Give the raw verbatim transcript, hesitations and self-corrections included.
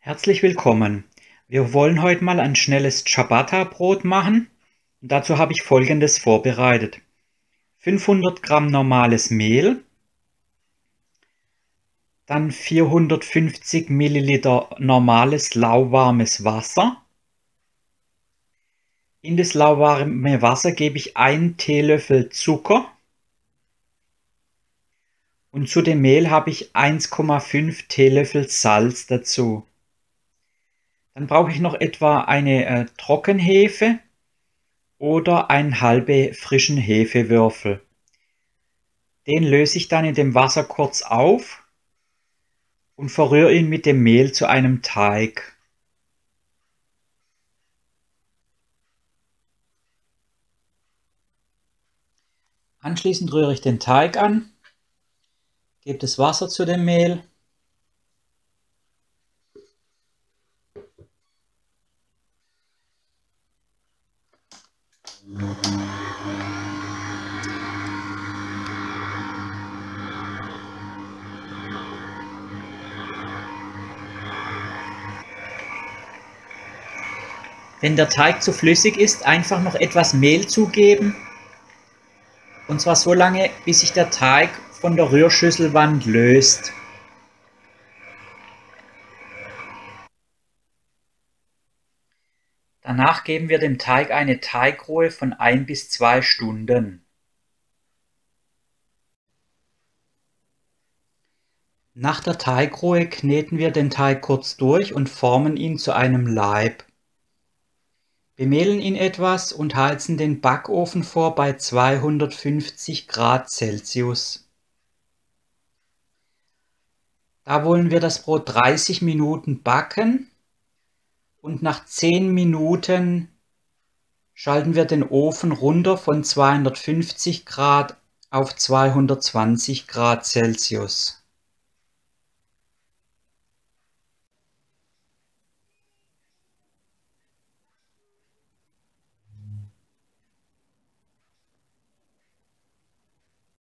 Herzlich willkommen. Wir wollen heute mal ein schnelles Ciabatta-Brot machen. Und dazu habe ich Folgendes vorbereitet. fünfhundert Gramm normales Mehl, dann vierhundertfünfzig Milliliter normales lauwarmes Wasser. In das lauwarme Wasser gebe ich einen Teelöffel Zucker und zu dem Mehl habe ich eins Komma fünf Teelöffel Salz dazu. Dann brauche ich noch etwa eine äh, Trockenhefe oder einen halbe frischen Hefewürfel. Den löse ich dann in dem Wasser kurz auf und verrühre ihn mit dem Mehl zu einem Teig. Anschließend rühre ich den Teig an, gebe das Wasser zu dem Mehl. Wenn der Teig zu flüssig ist, einfach noch etwas Mehl zugeben. Und zwar so lange, bis sich der Teig von der Rührschüsselwand löst. Danach geben wir dem Teig eine Teigruhe von ein bis zwei Stunden. Nach der Teigruhe kneten wir den Teig kurz durch und formen ihn zu einem Laib. Bemehlen ihn etwas und heizen den Backofen vor bei zweihundertfünfzig Grad Celsius. Da wollen wir das Brot dreißig Minuten backen und nach zehn Minuten schalten wir den Ofen runter von zweihundertfünfzig Grad auf zweihundertzwanzig Grad Celsius.